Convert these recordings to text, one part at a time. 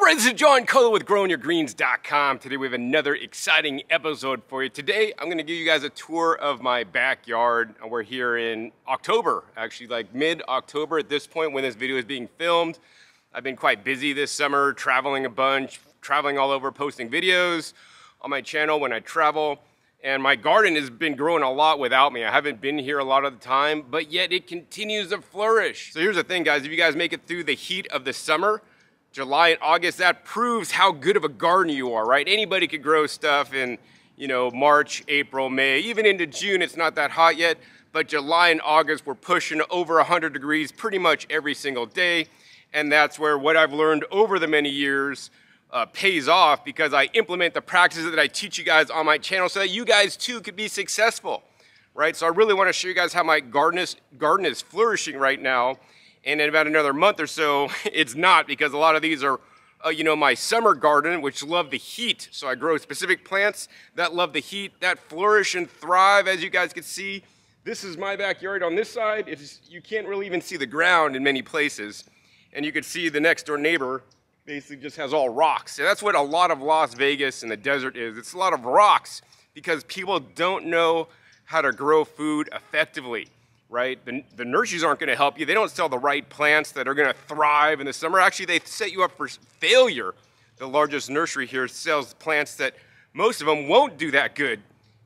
friends, this is John Colo with GrowingYourGreens.com. Today we have another exciting episode for you. Today I'm going to give you guys a tour of my backyard. We're here in October, actually like mid-October at this point when this video is being filmed. I've been quite busy this summer, traveling a bunch, traveling all over, posting videos on my channel when I travel. And my garden has been growing a lot without me. I haven't been here a lot of the time, but yet it continues to flourish. So here's the thing, guys. If you guys make it through the heat of the summer, July and August, that proves how good of a garden you are, right? Anybody could grow stuff in, March, April, May, even into June. It's not that hot yet, but July and August, we're pushing over 100 degrees pretty much every single day. And that's where what I've learned over the many years pays off, because I implement the practices that I teach you guys on my channel so that you guys too could be successful, right? So I really want to show you guys how my garden is flourishing right now. And in about another month or so, it's not, because a lot of these are, my summer garden, which love the heat. So I grow specific plants that love the heat, that flourish and thrive, as you guys can see. This is my backyard on this side. You can't really even see the ground in many places. And you can see the next door neighbor basically just has all rocks. And that's what a lot of Las Vegas and the desert is. It's a lot of rocks because people don't know how to grow food effectively. Right? The nurseries aren't going to help you. They don't sell the right plants that are going to thrive in the summer. Actually, they set you up for failure. The largest nursery here sells plants that most of them won't do that good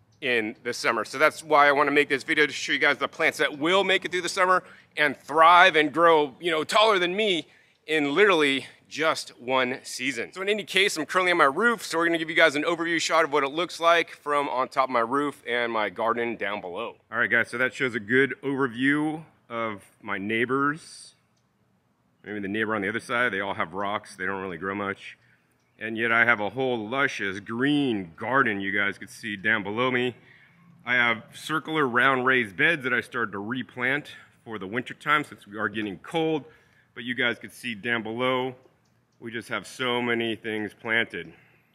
in the summer. So that's why I want to make this video, to show you guys the plants that will make it through the summer and thrive and grow, taller than me in literally just one season. So in any case, I'm currently on my roof, so we're gonna give you guys an overview shot of what it looks like from on top of my roof and my garden down below. All right, guys, so that shows a good overview of my neighbors. Maybe the neighbor on the other side, they all have rocks, they don't really grow much. And yet I have a whole luscious green garden you guys can see down below me. I have circular round raised beds that I started to replant for the winter time since we are getting cold. But you guys can see down below, we just have so many things planted.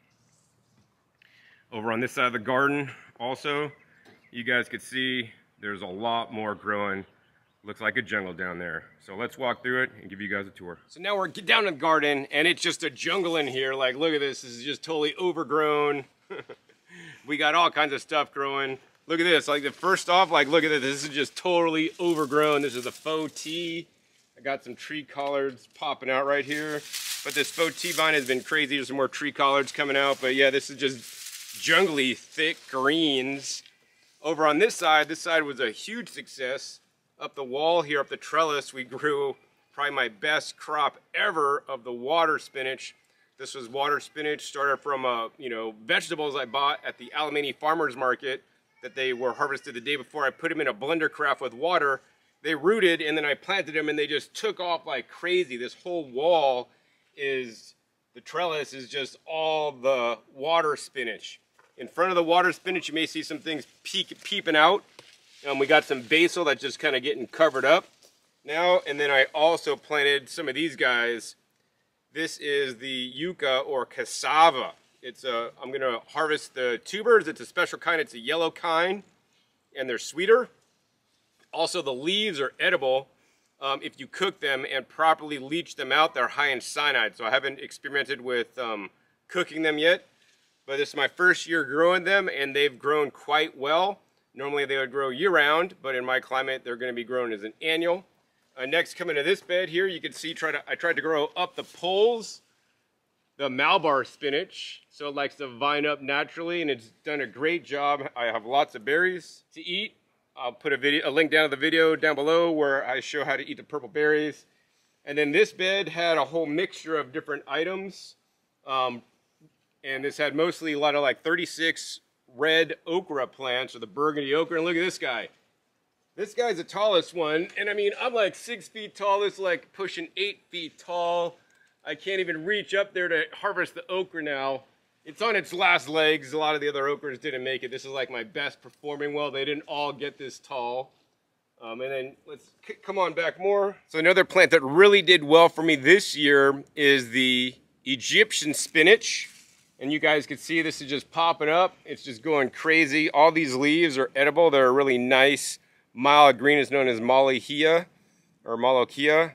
Over on this side of the garden also, you guys can see there's a lot more growing. Looks like a jungle down there. So let's walk through it and give you guys a tour. So now we're down in the garden and it's just a jungle in here. Like, look at this, this is just totally overgrown. We got all kinds of stuff growing. Look at this, like first off, like look at this, this is just totally overgrown. This is a faux tea. I got some tree collards popping out right here. But this faux tea vine has been crazy. There's some more tree collards coming out. But yeah, this is just jungly, thick greens. Over on this side was a huge success. Up the wall here, up the trellis, we grew probably my best crop ever of the water spinach. This was water spinach, started from vegetables I bought at the Alamany Farmers Market that they were harvested the day before. I put them in a blender carafe with water. They rooted, and then I planted them, and they just took off like crazy. This whole wall the trellis is just all the water spinach. In front of the water spinach, you may see some things peeping out. We got some basil that's just kind of getting covered up now. And then I also planted some of these guys. This is the yucca or cassava. I'm gonna harvest the tubers. It's a special kind, it's a yellow kind, and they're sweeter. Also, the leaves are edible if you cook them and properly leach them out. They're high in cyanide, so I haven't experimented with cooking them yet. But this is my first year growing them, and they've grown quite well. Normally they would grow year-round, but in my climate, they're going to be grown as an annual. Next, coming to this bed here, you can see I tried to grow up the poles, the Malabar spinach, so it likes to vine up naturally, and it's done a great job. I have lots of berries to eat. I'll put a link down to the video down below where I show how to eat the purple berries. And then this bed had a whole mixture of different items. And this had mostly a lot of like 36 red okra plants, or the burgundy okra. And look at this guy. This guy's the tallest one. And I mean, I'm like 6 feet tall. This is like pushing 8 feet tall. I can't even reach up there to harvest the okra now. It's on its last legs. A lot of the other okras didn't make it. This is like my best performing well. They didn't all get this tall. And then let's come on back more. So another plant that really did well for me this year is the Egyptian spinach. And you guys can see this is just popping up. It's just going crazy. All these leaves are edible. They're a really nice mild green. It's known as Malokia or Malokia.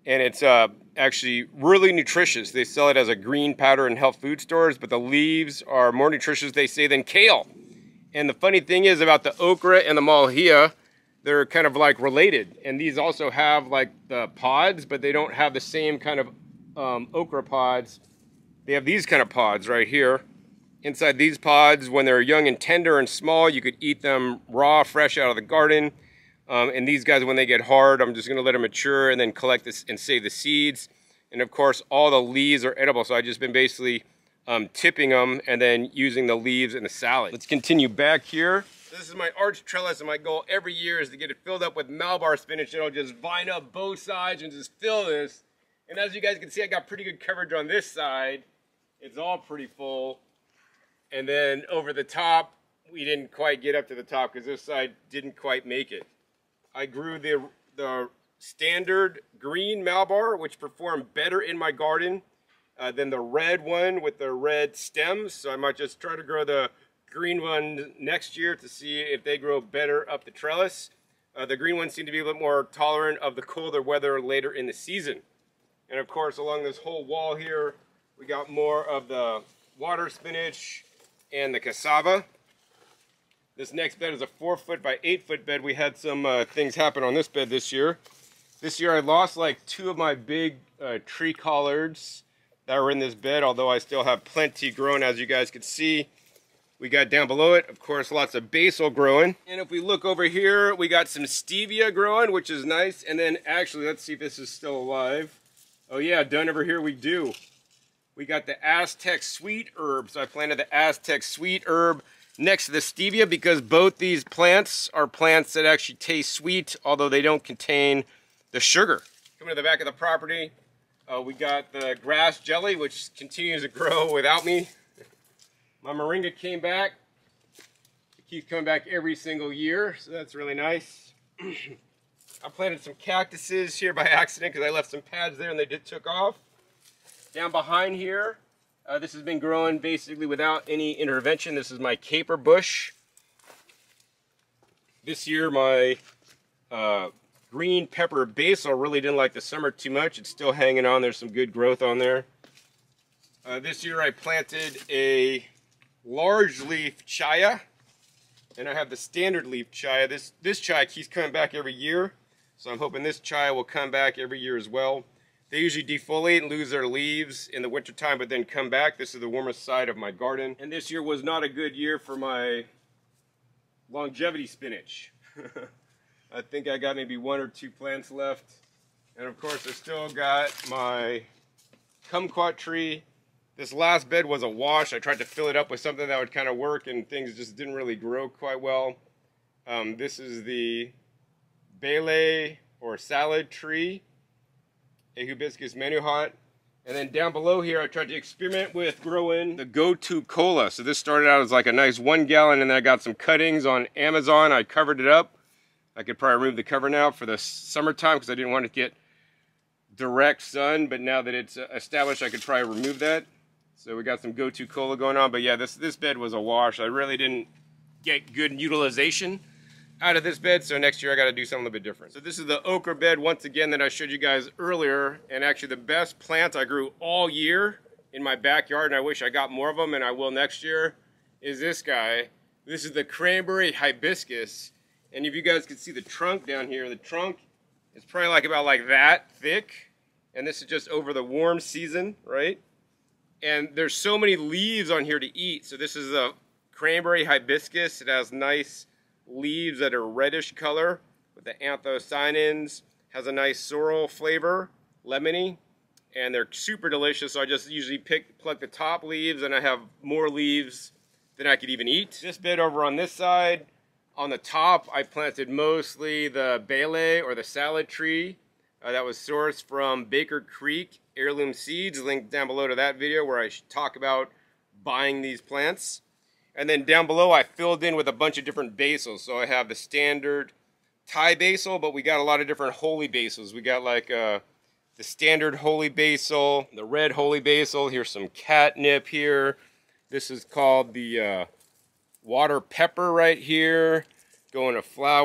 and it's actually really nutritious. They sell it as a green powder in health food stores, but the leaves are more nutritious, they say, than kale. And the funny thing is about the okra and the Mohave, they're kind of like related. And these also have like the pods, but they don't have the same kind of okra pods. They have these kind of pods right here. Inside these pods, when they're young and tender and small, you could eat them raw, fresh out of the garden. And these guys, when they get hard, I'm just gonna let them mature and then collect this and save the seeds. And of course, all the leaves are edible. So I've just been basically tipping them and then using the leaves in the salad. Let's continue back here. This is my arch trellis, and my goal every year is to get it filled up with Malabar spinach. And I'll just vine up both sides and just fill this. And as you guys can see, I got pretty good coverage on this side. It's all pretty full. And then over the top, we didn't quite get up to the top because this side didn't quite make it. I grew the standard green Malabar, which performed better in my garden than the red one with the red stems. So I might just try to grow the green one next year to see if they grow better up the trellis. The green ones seem to be a little more tolerant of the colder weather later in the season. And of course, along this whole wall here, we got more of the water spinach and the cassava. This next bed is a 4-foot by 8-foot bed. We had some things happen on this bed this year. This year I lost like 2 of my big tree collards that were in this bed, although I still have plenty grown, as you guys can see. We got down below it, of course, lots of basil growing. And if we look over here, we got some stevia growing, which is nice. And then actually, let's see if this is still alive. Oh yeah, done over here we do. We got the Aztec sweet herb. So I planted the Aztec sweet herb next to the stevia because both these plants are plants that actually taste sweet, although they don't contain the sugar. Coming to the back of the property, we got the grass jelly, which continues to grow without me. My moringa came back. It keeps coming back every single year, so that's really nice. I planted some cactuses here by accident because I left some pads there and they took off. Down behind here, this has been growing basically without any intervention. This is my caper bush. This year my green pepper basil really didn't like the summer too much. It's still hanging on. There's some good growth on there. This year I planted a large leaf chaya, and I have the standard leaf chaya. This chaya keeps coming back every year, so I'm hoping this chaya will come back every year as well. They usually defoliate and lose their leaves in the wintertime, but then come back. This is the warmest side of my garden. And this year was not a good year for my longevity spinach. I think I got maybe 1 or 2 plants left. And of course I still got my kumquat tree. This last bed was a wash. I tried to fill it up with something that would kind of work, and things just didn't really grow quite well. This is the Bele or salad tree, a hibiscus manuhat. And then down below here, I tried to experiment with growing the go-to cola. So this started out as like a nice 1 gallon, and then I got some cuttings on Amazon. I covered it up. I could probably remove the cover now for the summertime because I didn't want to get direct sun, but now that it's established, I could probably remove that. So we got some go-to cola going on, but yeah, this bed was a wash. I really didn't get good utilization out of this bed, so next year I got to do something a little bit different. So this is the okra bed once again that I showed you guys earlier, and actually the best plants I grew all year in my backyard, and I wish I got more of them, and I will next year, is this guy. This is the cranberry hibiscus, and if you guys can see the trunk down here, the trunk is probably like about like that thick, and this is just over the warm season, right? And there's so many leaves on here to eat. So this is a cranberry hibiscus. It has nice leaves that are reddish color with the anthocyanins. Has a nice sorrel flavor, lemony, and they're super delicious. So I just usually pluck the top leaves, and I have more leaves than I could even eat. This bed over on this side, on the top, I planted mostly the Bele or the salad tree that was sourced from Baker Creek heirloom seeds, linked down below to that video where I talk about buying these plants. And then down below I filled in with a bunch of different basils. So I have the standard Thai basil, but we got a lot of different holy basils. We got like the standard holy basil, the red holy basil. Here's some catnip here. This is called the water pepper right here, going to flower.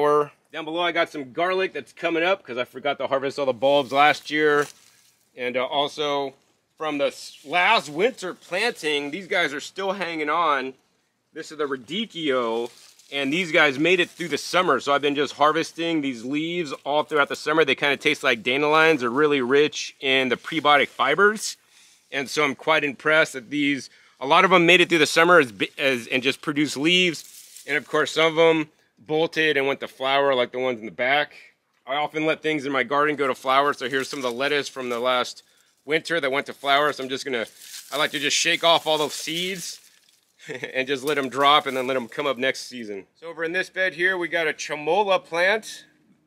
Down below I got some garlic that's coming up because I forgot to harvest all the bulbs last year. And also from the last winter planting, these guys are still hanging on. This is the radicchio, and these guys made it through the summer. So I've been just harvesting these leaves all throughout the summer. They kind of taste like dandelions. They're really rich in the prebiotic fibers. And so I'm quite impressed that these, a lot of them made it through the summer and just produced leaves. And of course, some of them bolted and went to flower like the ones in the back. I often let things in my garden go to flower. So here's some of the lettuce from the last winter that went to flower. So I like to just shake off all those seeds and just let them drop and then let them come up next season. So over in this bed here, we got a chamola plant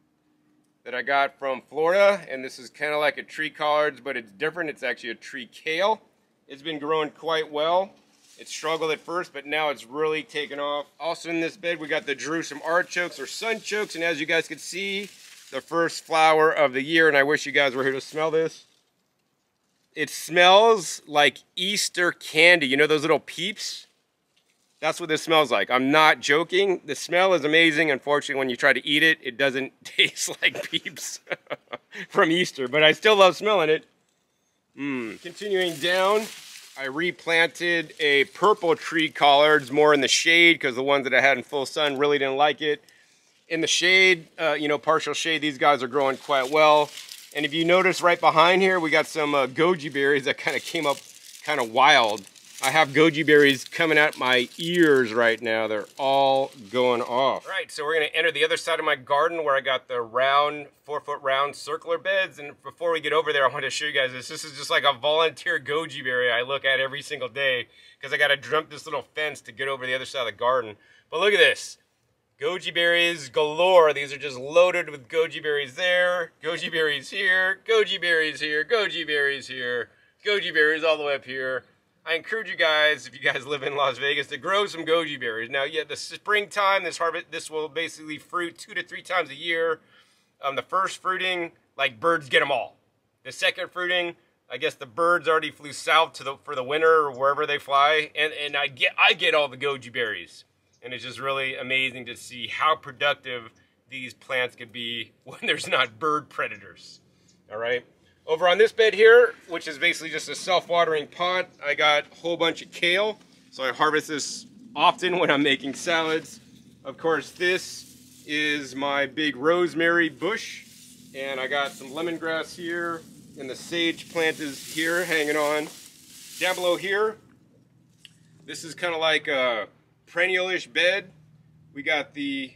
that I got from Florida. And this is kind of like a tree collards, but it's different. It's actually a tree kale. It's been growing quite well. It struggled at first, but now it's really taken off. Also in this bed, we got the Jerusalem artichokes or sunchokes. And as you guys can see, the first flower of the year. And I wish you guys were here to smell this. It smells like Easter candy. You know those little peeps? That's what this smells like. I'm not joking. The smell is amazing. Unfortunately, when you try to eat it, it doesn't taste like peeps from Easter. But I still love smelling it. Continuing down, I replanted a purple tree collards more in the shade because the ones that I had in full sun really didn't like it. In the shade, you know, partial shade, these guys are growing quite well. And if you notice right behind here, we got some goji berries that kind of came up kind of wild. I have goji berries coming out my ears right now. They're all going off. All right, so we're gonna enter the other side of my garden where I got the round, 4-foot round circular beds. And before we get over there, I want to show you guys this. This is just like a volunteer goji berry I look at every single day because I gotta jump this little fence to get over the other side of the garden. But look at this. Goji berries galore. These are just loaded with goji berries there, goji berries here, goji berries here, goji berries here, goji berries all the way up here. I encourage you guys, if you guys live in Las Vegas, to grow some goji berries. Now, yeah, the springtime, this will basically fruit 2 to 3 times a year. The first fruiting, like birds get them all. The second fruiting, I guess the birds already flew south for the winter or wherever they fly, and I get all the goji berries. And it's just really amazing to see how productive these plants could be when there's not bird predators. All right. Over on this bed here, which is basically just a self-watering pot, I got a whole bunch of kale. So I harvest this often when I'm making salads. Of course, this is my big rosemary bush. And I got some lemongrass here. And the sage plant is here hanging on. Down below here, this is kind of like a perennial-ish bed. We got the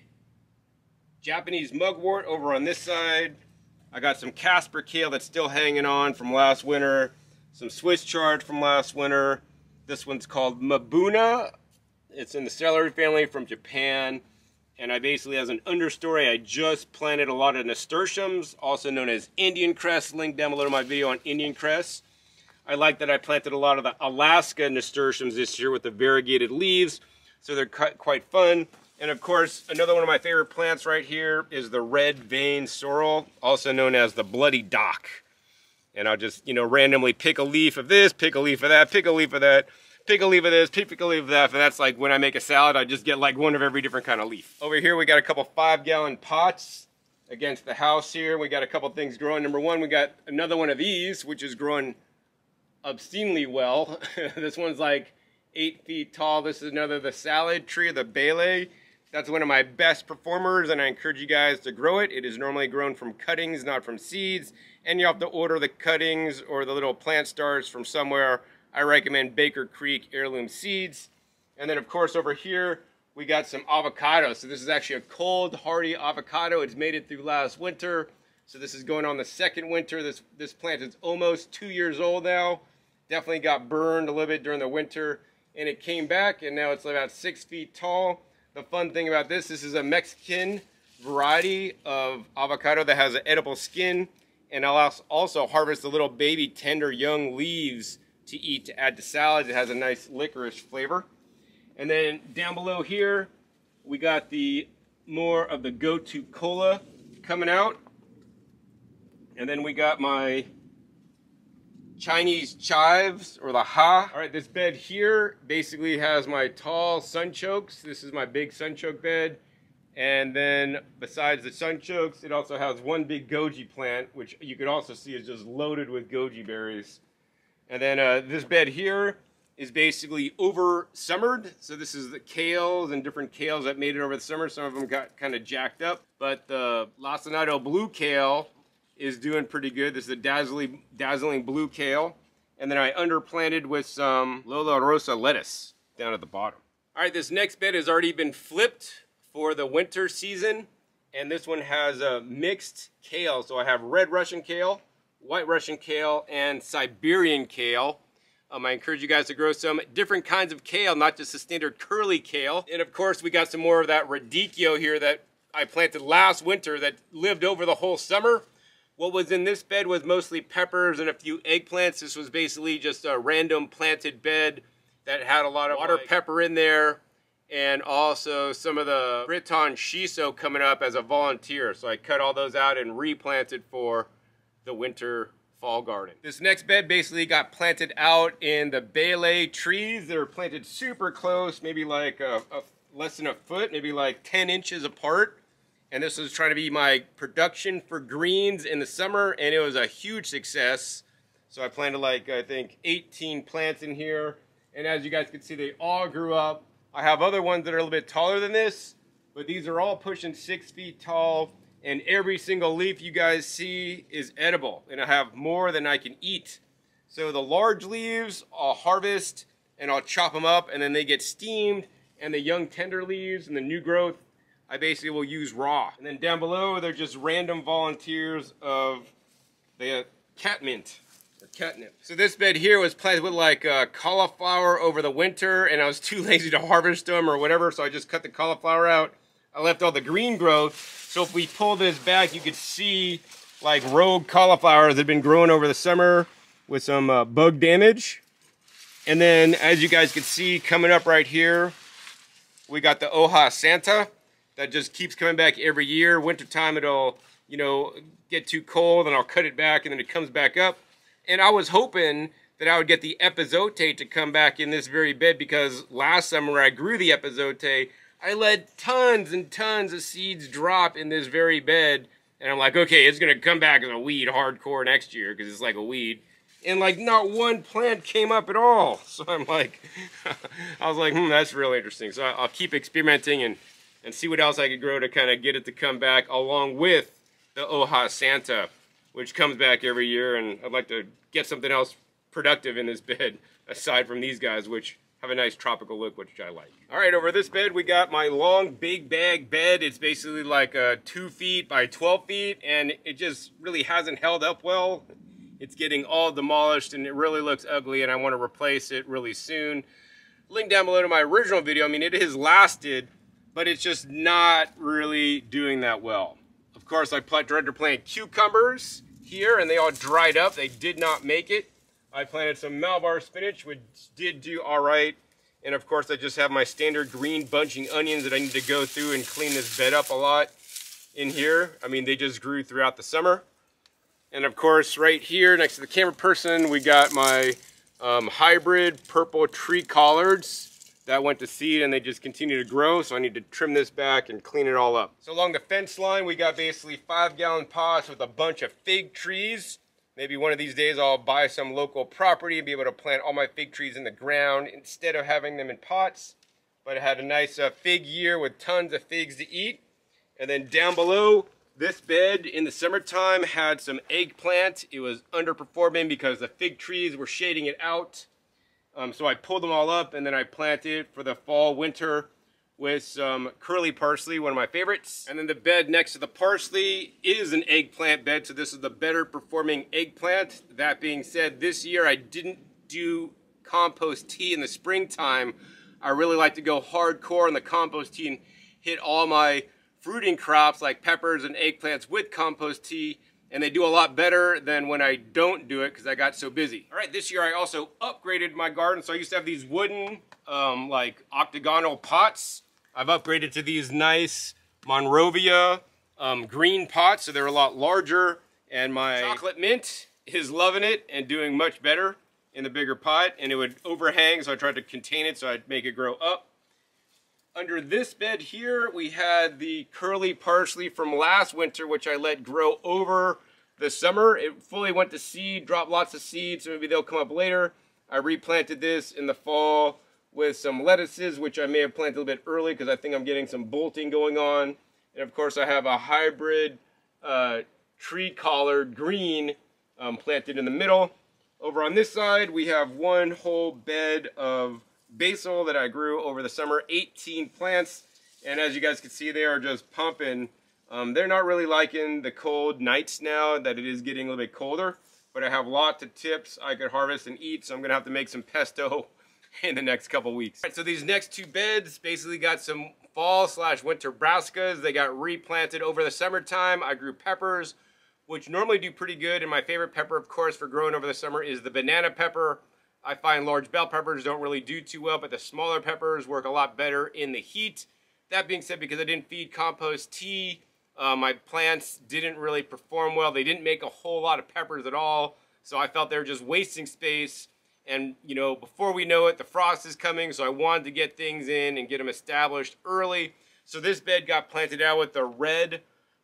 Japanese mugwort over on this side. I got some Casper kale that's still hanging on from last winter. Some Swiss chard from last winter. This one's called Mabuna. It's in the celery family from Japan. And I basically, as an understory, I just planted a lot of nasturtiums, also known as Indian cress. Link down below to my video on Indian cress. I like that I planted a lot of the Alaska nasturtiums this year with the variegated leaves. So they're quite fun. And of course, another one of my favorite plants right here is the red vein sorrel, also known as the bloody dock. And I'll just, you know, randomly pick a leaf of this, pick a leaf of that, pick a leaf of that, pick a leaf of this, pick a leaf of that. And that's like when I make a salad, I just get like one of every different kind of leaf. Over here, we got a couple 5-gallon pots against the house here. We got a couple things growing. Number one, we got another one of these, which is growing obscenely well. This one's like 8 feet tall. This is another, the salad tree, the Bele. That's one of my best performers, and I encourage you guys to grow it. It is normally grown from cuttings, not from seeds, and you have to order the cuttings or the little plant starts from somewhere. I recommend Baker Creek heirloom seeds. And then, of course, over here, we got some avocado. So this is actually a cold, hardy avocado. It's made it through last winter. So this is going on the second winter. This plant is almost 2 years old now. Definitely got burned a little bit during the winter, and it came back, and now it's about 6 feet tall. The fun thing about this is a Mexican variety of avocado that has an edible skin, and I'll also harvest the little baby tender young leaves to eat to add to salads. It has a nice licorice flavor. And then down below here, we got the more of the go-to cola coming out. And then we got my Chinese chives, or the ha. All right, this bed here basically has my tall sunchokes. This is my big sunchoke bed. And then besides the sunchokes, it also has one big goji plant, which you could also see is just loaded with goji berries. And then this bed here is basically over summered. So this is the kales and different kales that made it over the summer. Some of them got kind of jacked up, but the lacinato blue kale is doing pretty good. This is the dazzling blue kale. And then I underplanted with some Lola Rosa lettuce down at the bottom. All right, this next bed has already been flipped for the winter season, and this one has a mixed kale. So I have red Russian kale, white Russian kale, and Siberian kale. I encourage you guys to grow some different kinds of kale, not just the standard curly kale. And of course, we got some more of that radicchio here that I planted last winter that lived over the whole summer. What was in this bed was mostly peppers and a few eggplants. This was basically just a random planted bed that had a lot of water pepper in there, and also some of the Breton shiso coming up as a volunteer. So I cut all those out and replanted for the winter fall garden. This next bed basically got planted out in the bele trees. They're planted super close, maybe like less than a foot, maybe like 10 inches apart. And this was trying to be my production for greens in the summer, and it was a huge success. So I planted like, I think, 18 plants in here. And as you guys can see, they all grew up. I have other ones that are a little bit taller than this, but these are all pushing 6 feet tall. And every single leaf you guys see is edible. And I have more than I can eat. So the large leaves, I'll harvest and I'll chop them up, and then they get steamed. And the young tender leaves and the new growth, I basically will use raw. And then down below, they're just random volunteers of the catmint, or catnip. So this bed here was planted with like cauliflower over the winter, and I was too lazy to harvest them or whatever, so I just cut the cauliflower out. I left all the green growth. So if we pull this back, you could see like rogue cauliflowers that had been growing over the summer with some bug damage. And then as you guys can see coming up right here, we got the Hoja Santa that just keeps coming back every year. Wintertime, it'll, you know, get too cold and I'll cut it back and then it comes back up. And I was hoping that I would get the epizote to come back in this very bed, because last summer I grew the epizote. I let tons and tons of seeds drop in this very bed. And I'm like, okay, it's going to come back as a weed hardcore next year because it's like a weed. And like not one plant came up at all. So I'm like, I was like, that's really interesting. So I'll keep experimenting and see what else I could grow to kind of get it to come back, along with the Hoja Santa, which comes back every year. And I'd like to get something else productive in this bed aside from these guys, which have a nice tropical look, which I like. All right, over this bed, we got my long big bag bed. It's basically like 2 feet by 12 feet, and it just really hasn't held up well. It's getting all demolished, and it really looks ugly, and I want to replace it really soon. Link down below to my original video. I mean, it has lasted, but it's just not really doing that well. Of course, I tried to plant cucumbers here, and they all dried up. They did not make it. I planted some Malabar spinach, which did do all right. And of course, I just have my standard green bunching onions that I need to go through and clean this bed up a lot in here. I mean, they just grew throughout the summer. And of course, right here next to the camera person, we got my hybrid purple tree collards that went to seed, and they just continue to grow. So I need to trim this back and clean it all up. So along the fence line, we got basically 5-gallon pots with a bunch of fig trees. Maybe one of these days I'll buy some local property and be able to plant all my fig trees in the ground instead of having them in pots. But I had a nice fig year with tons of figs to eat. And then down below, this bed in the summertime had some eggplant. It was underperforming because the fig trees were shading it out. So I pulled them all up, and then I planted for the fall, winter with some curly parsley, one of my favorites. And then the bed next to the parsley is an eggplant bed, so this is the better performing eggplant. That being said, this year I didn't do compost tea in the springtime. I really like to go hardcore on the compost tea and hit all my fruiting crops like peppers and eggplants with compost tea, and they do a lot better than when I don't do it because I got so busy. All right, this year I also upgraded my garden. So I used to have these wooden like octagonal pots. I've upgraded to these nice Monrovia green pots, so they're a lot larger, and my chocolate mint is loving it and doing much better in the bigger pot, and it would overhang, so I tried to contain it so I'd make it grow up. Under this bed here, we had the curly parsley from last winter, which I let grow over the summer. It fully went to seed, dropped lots of seeds, so maybe they'll come up later. I replanted this in the fall with some lettuces, which I may have planted a little bit early because I think I'm getting some bolting going on. And of course, I have a hybrid tree collard green planted in the middle. Over on this side, we have one whole bed of basil that I grew over the summer, 18 plants, and as you guys can see, they are just pumping. They're not really liking the cold nights now that it is getting a little bit colder, but I have lots of tips I could harvest and eat, so I'm gonna have to make some pesto in the next couple weeks. All right, so these next two beds basically got some fall/winter brassicas. They got replanted over the summertime. I grew peppers, which normally do pretty good, and my favorite pepper, of course, for growing over the summer is the banana pepper. I find large bell peppers don't really do too well, but the smaller peppers work a lot better in the heat. That being said, because I didn't feed compost tea, my plants didn't really perform well. They didn't make a whole lot of peppers at all, so I felt they were just wasting space. And, you know, before we know it, the frost is coming, so I wanted to get things in and get them established early. So this bed got planted out with the red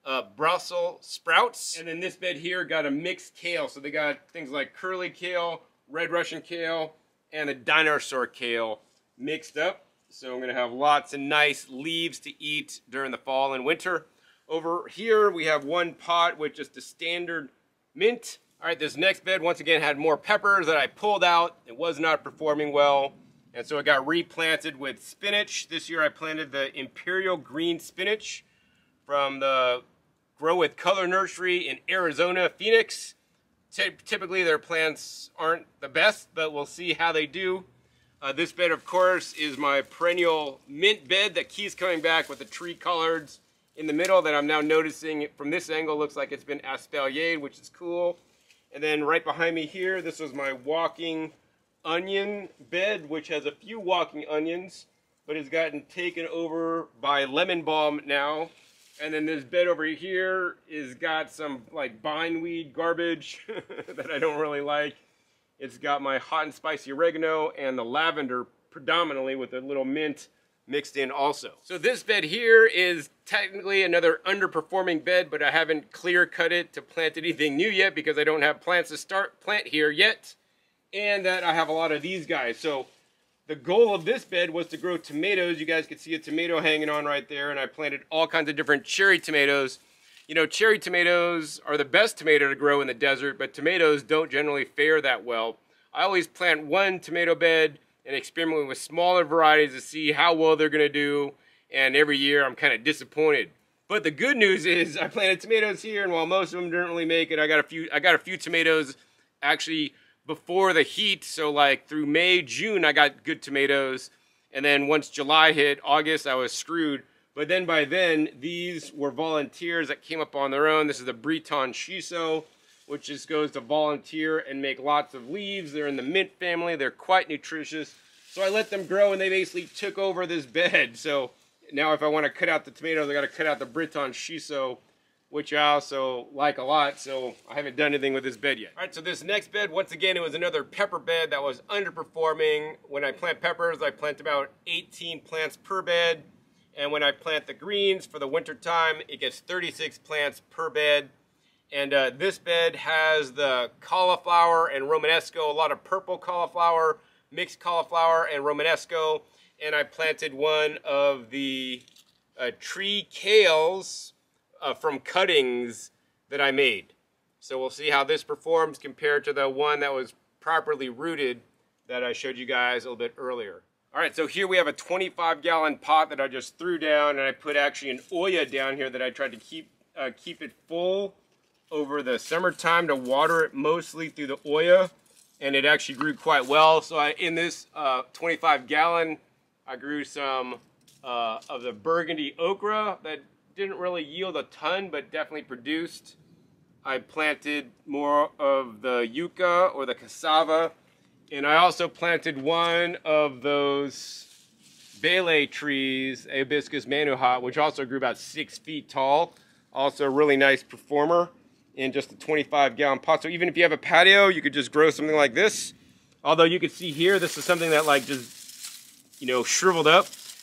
Brussels sprouts. And then this bed here got a mixed kale. So they got things like curly kale, red Russian kale, and a dinosaur kale mixed up. So I'm gonna have lots of nice leaves to eat during the fall and winter. Over here, we have one pot with just a standard mint. All right, this next bed, once again, had more peppers that I pulled out. It was not performing well, and so it got replanted with spinach. This year I planted the Imperial Green Spinach from the Grow with Color Nursery in Arizona, Phoenix. Typically their plants aren't the best, but we'll see how they do. This bed, of course, is my perennial mint bed that keeps coming back with the tree collards in the middle that I'm now noticing from this angle looks like it's been espaliered, which is cool. And then right behind me here, this was my walking onion bed, which has a few walking onions, but it's gotten taken over by lemon balm now. And then this bed over here is got some like bindweed garbage that I don't really like. It's got my hot and spicy oregano and the lavender predominantly with a little mint mixed in also. So this bed here is technically another underperforming bed, but I haven't clear cut it to plant anything new yet because I don't have plants to plant here yet. And that I have a lot of these guys. So the goal of this bed was to grow tomatoes. You guys can see a tomato hanging on right there, and I planted all kinds of different cherry tomatoes. You know, cherry tomatoes are the best tomato to grow in the desert, but tomatoes don't generally fare that well. I always plant one tomato bed and experiment with smaller varieties to see how well they're gonna do, and every year I'm kind of disappointed. But the good news is I planted tomatoes here, and while most of them didn't really make it, I got a few tomatoes actually before the heat. So like through May, June, I got good tomatoes, and then once July hit, August, I was screwed. But then by then, these were volunteers that came up on their own. This is the Breton Shiso, which just goes to volunteer and make lots of leaves. They're in the mint family. They're quite nutritious. So I let them grow, and they basically took over this bed. So now if I want to cut out the tomatoes, I got to cut out the Breton Shiso, which I also like a lot. So I haven't done anything with this bed yet. All right, so this next bed, once again, it was another pepper bed that was underperforming. When I plant peppers, I plant about 18 plants per bed. And when I plant the greens for the winter time, it gets 36 plants per bed. And this bed has the cauliflower and Romanesco, a lot of purple cauliflower, mixed cauliflower and Romanesco. And I planted one of the tree kales from cuttings that I made. So we'll see how this performs compared to the one that was properly rooted that I showed you guys a little bit earlier. All right, so here we have a 25-gallon pot that I just threw down, and I put actually an Oya down here that I tried to keep it full over the summertime to water it mostly through the Oya, and it actually grew quite well. So in this 25-gallon, I grew some of the burgundy okra that didn't really yield a ton, but definitely produced. I planted more of the yucca or the cassava, and I also planted one of those bele trees, Hibiscus manuha, which also grew about 6 feet tall. Also a really nice performer in just a 25-gallon pot. So even if you have a patio, you could just grow something like this. Although you can see here, this is something that like just, you know, shriveled up.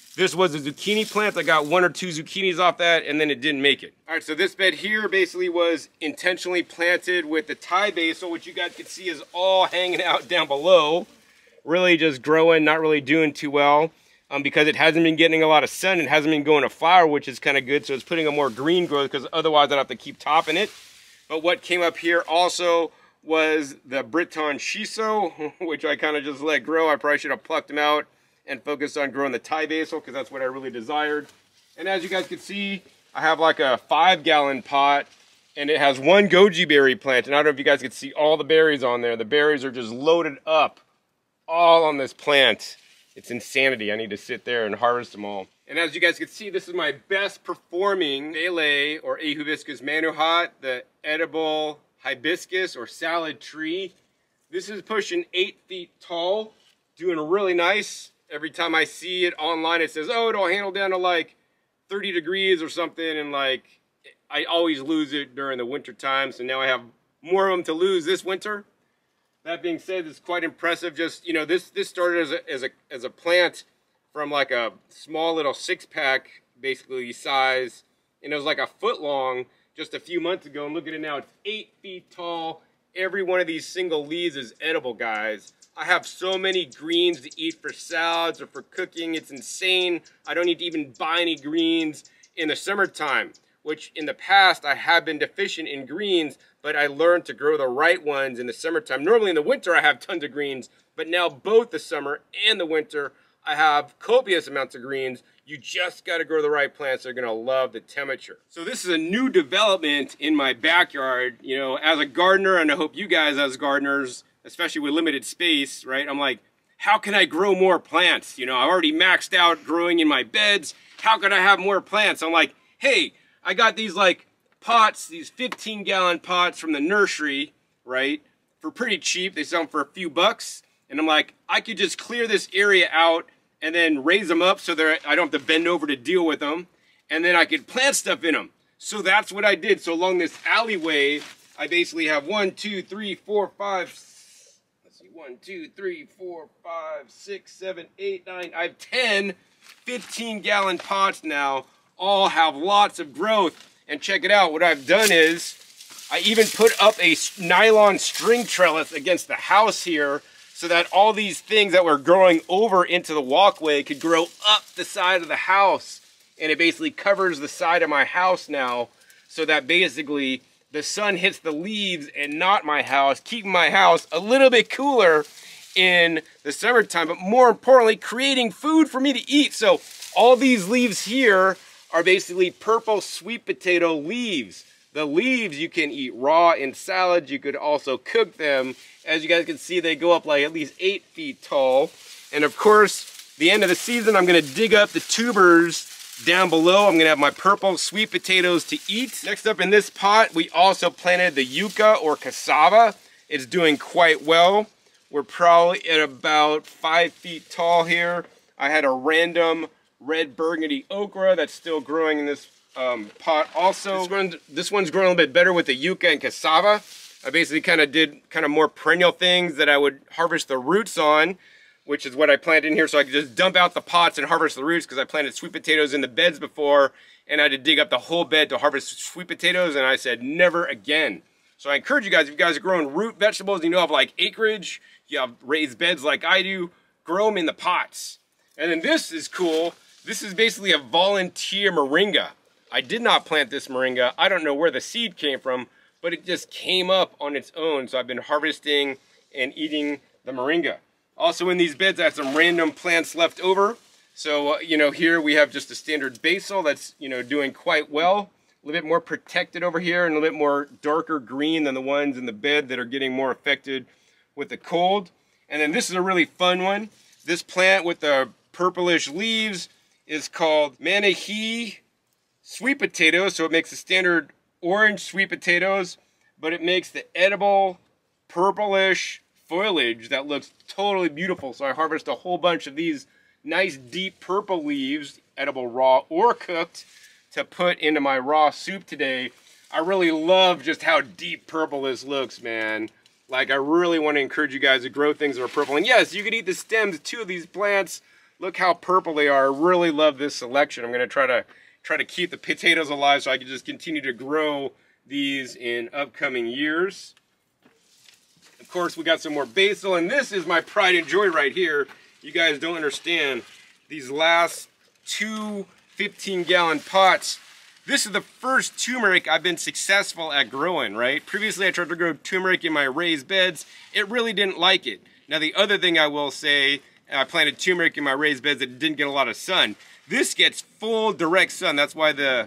This was a zucchini plant. I got 1 or 2 zucchinis off that, and then it didn't make it. All right, so this bed here basically was intentionally planted with the Thai basil, which you guys can see is all hanging out down below. Really just growing, not really doing too well because it hasn't been getting a lot of sun. It hasn't been going to flower, which is kind of good. So it's putting a more green growth because otherwise I'd have to keep topping it. But what came up here also was the Breton shiso, which I kind of just let grow. I probably should have plucked them out and focused on growing the Thai basil because that's what I really desired. And as you guys can see, I have like a 5-gallon pot and it has 1 goji berry plant. And I don't know if you guys can see all the berries on there. The berries are just loaded up all on this plant. It's insanity. I need to sit there and harvest them all. And as you guys can see, this is my best performing Mele or Ehubiscus manuhat, the edible hibiscus or salad tree. This is pushing 8 feet tall, doing really nice. Every time I see it online, it says, oh, it'll handle down to like 30 degrees or something. And like, I always lose it during the winter time. So now I have more of them to lose this winter. That being said, it's quite impressive. Just, you know, this started as a plant from like a small little 6-pack basically size. And it was like a foot long just a few months ago. And look at it now, it's 8 feet tall. Every one of these single leaves is edible, guys. I have so many greens to eat for salads or for cooking. It's insane. I don't need to even buy any greens in the summertime, which in the past I have been deficient in greens, but I learned to grow the right ones in the summertime. Normally in the winter I have tons of greens, but now both the summer and the winter I have copious amounts of greens. You just got to grow the right plants. They're going to love the temperature. So this is a new development in my backyard. You know, as a gardener, and I hope you guys as gardeners, especially with limited space, right? I'm like, how can I grow more plants? You know, I've already maxed out growing in my beds. How can I have more plants? I'm like, hey, I got these like pots, these 15-gallon pots from the nursery, right? For pretty cheap. They sell them for a few bucks. And I'm like, I could just clear this area out and then raise them up so that I don't have to bend over to deal with them. And then I could plant stuff in them. So that's what I did. So along this alleyway, I basically have 1, 2, 3, 4, 5, 1, 2, 3, 4, 5, 6, 7, 8, 9. I have 10 15-gallon pots now. All have lots of growth. And check it out. What I've done is I even put up a nylon string trellis against the house here so that all these things that were growing over into the walkway could grow up the side of the house. And it basically covers the side of my house now so that basically the sun hits the leaves and not my house, keeping my house a little bit cooler in the summertime, but more importantly, creating food for me to eat. So all these leaves here are basically purple sweet potato leaves. The leaves you can eat raw in salads. You could also cook them. As you guys can see, they go up like at least 8 feet tall. And of course, the end of the season, I'm gonna dig up the tubers down below. I'm gonna have my purple sweet potatoes to eat. Next up in this pot, we also planted the yucca or cassava. It's doing quite well. We're probably at about 5 feet tall here. I had a random red burgundy okra that's still growing in this pot also. This one's growing a little bit better with the yucca and cassava. I basically did more perennial things that I would harvest the roots on, which is what I planted in here, so I could just dump out the pots and harvest the roots because I planted sweet potatoes in the beds before and I had to dig up the whole bed to harvest sweet potatoes, and I said never again. So I encourage you guys, if you guys are growing root vegetables and you have like acreage, you have raised beds like I do, grow them in the pots. And then this is cool. This is basically a volunteer moringa. I did not plant this moringa. I don't know where the seed came from, but it just came up on its own. So I've been harvesting and eating the moringa. Also in these beds, I have some random plants left over. So, here we have just a standard basil that's, doing quite well. A little bit more protected over here and a little bit more darker green than the ones in the bed that are getting more affected with the cold. And then this is a really fun one. This plant with the purplish leaves is called Mohave sweet potatoes. So it makes the standard orange sweet potatoes, but it makes the edible purplish foliage that looks totally beautiful. So I harvest a whole bunch of these nice deep purple leaves, edible raw or cooked, to put into my raw soup today. I really love just how deep purple this looks, man. Like, I really want to encourage you guys to grow things that are purple. And yes, you can eat the stems too of these plants, Look how purple they are. I really love this selection. I'm gonna try to keep the potatoes alive so I can just continue to grow these in upcoming years. Of course, we got some more basil, and this is my pride and joy right here. You guys don't understand. These last two 15-gallon pots, this is the first turmeric I've been successful at growing, right? Previously, I tried to grow turmeric in my raised beds. It really didn't like it. Now, the other thing I will say, I planted turmeric in my raised beds that didn't get a lot of sun. This gets full direct sun. That's why the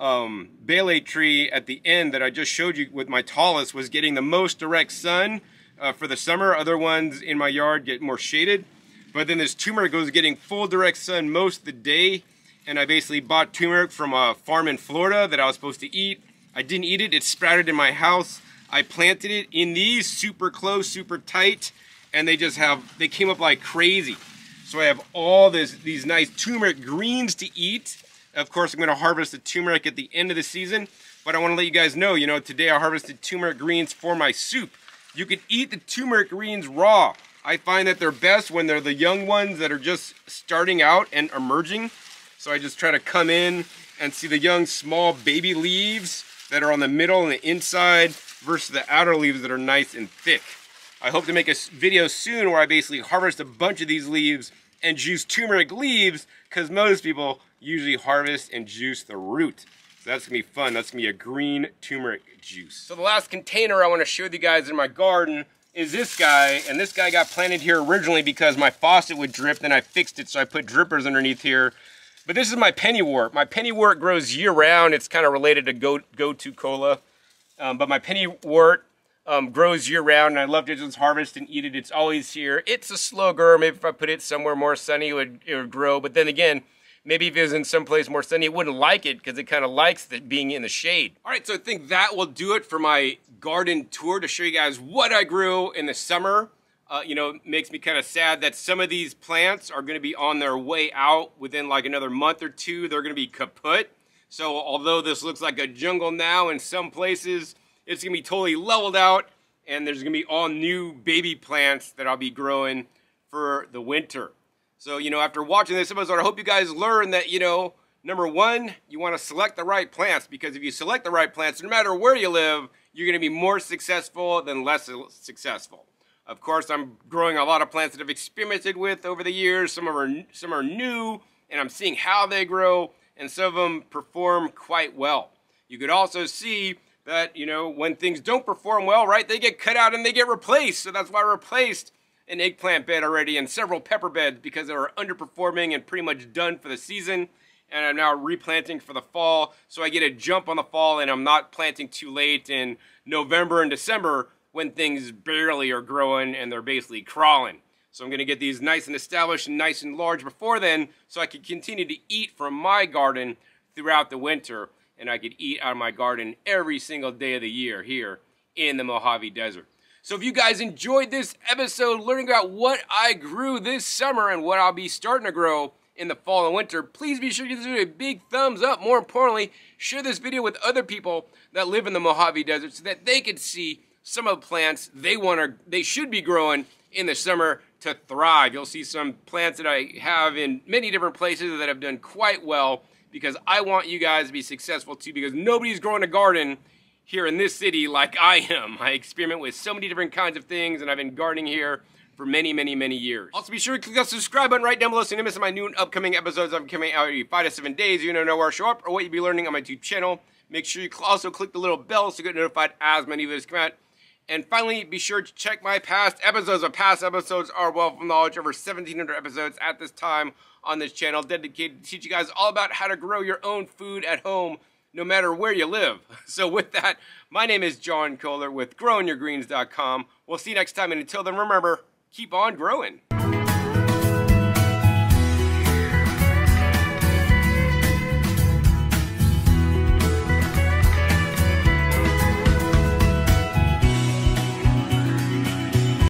bailey tree at the end that I just showed you with my tallest was getting the most direct sun for the summer. Other ones in my yard get more shaded. But then this turmeric goes getting full direct sun most of the day. And I basically bought turmeric from a farm in Florida that I was supposed to eat. I didn't eat it. It sprouted in my house. I planted it in these super close, super tight, and they came up like crazy. So I have all these nice turmeric greens to eat. Of course, I'm going to harvest the turmeric at the end of the season, but I want to let you guys know, today I harvested turmeric greens for my soup. You can eat the turmeric greens raw. I find that they're best when they're the young ones that are just starting out and emerging. So I just try to come in and see the young, small baby leaves that are on the middle and the inside versus the outer leaves that are nice and thick. I hope to make a video soon where I basically harvest a bunch of these leaves and juice turmeric leaves, because most people usually harvest and juice the root. So that's gonna be fun. That's gonna be a green turmeric juice. So the last container I wanna show you guys in my garden is this guy, and this guy got planted here originally because my faucet would drip, then I fixed it, so I put drippers underneath here. But this is my pennywort. My pennywort grows year-round. It's kind of related to go-to cola. But my pennywort grows year-round, and I love to just harvest and eat it. It's always here. It's a slow grower. Maybe if I put it somewhere more sunny, it would grow. But then again, maybe if it was in some place more sunny, it wouldn't like it because it kind of likes being in the shade. All right, so I think that will do it for my garden tour to show you guys what I grew in the summer. It makes me kind of sad that some of these plants are going to be on their way out within like another month or two. They're going to be kaput. So although this looks like a jungle now in some places, it's going to be totally leveled out, and there's going to be all new baby plants that I'll be growing for the winter. So, after watching this episode, I hope you guys learn that, number one, you want to select the right plants, because if you select the right plants, no matter where you live, you're going to be more successful than less successful. Of course, I'm growing a lot of plants that I've experimented with over the years. Some are new, and I'm seeing how they grow, and some of them perform quite well. You could also see that, when things don't perform well, right, they get cut out and they get replaced. So that's why I replaced an eggplant bed already and several pepper beds because they were underperforming and pretty much done for the season. And I'm now replanting for the fall, so I get a jump on the fall, and I'm not planting too late in November and December when things barely are growing and they're basically crawling. So I'm going to get these nice and established and nice and large before then, so I can continue to eat from my garden throughout the winter, and I could eat out of my garden every single day of the year here in the Mohave Desert. So if you guys enjoyed this episode learning about what I grew this summer and what I'll be starting to grow in the fall and winter, please be sure to give this video a big thumbs up. More importantly, share this video with other people that live in the Mohave Desert so that they could see some of the plants they should be growing in the summer to thrive. You'll see some plants that I have in many different places that have done quite well, because I want you guys to be successful too, because nobody's growing a garden here in this city like I am. I experiment with so many different kinds of things, and I've been gardening here for many, many, many years. Also, be sure to click the subscribe button right down below so you don't miss my new and upcoming episodes. I'm coming out every 5 to 7 days. You know where I show up or what you'll be learning on my YouTube channel. Make sure you also click the little bell so you get notified as my new videos come out. And finally, be sure to check my past episodes. My past episodes are wealth of knowledge, over 1,700 episodes at this time on this channel, dedicated to teach you guys all about how to grow your own food at home, no matter where you live. So with that, my name is John Kohler with GrowingYourGreens.com. We'll see you next time, and until then, remember, keep on growing.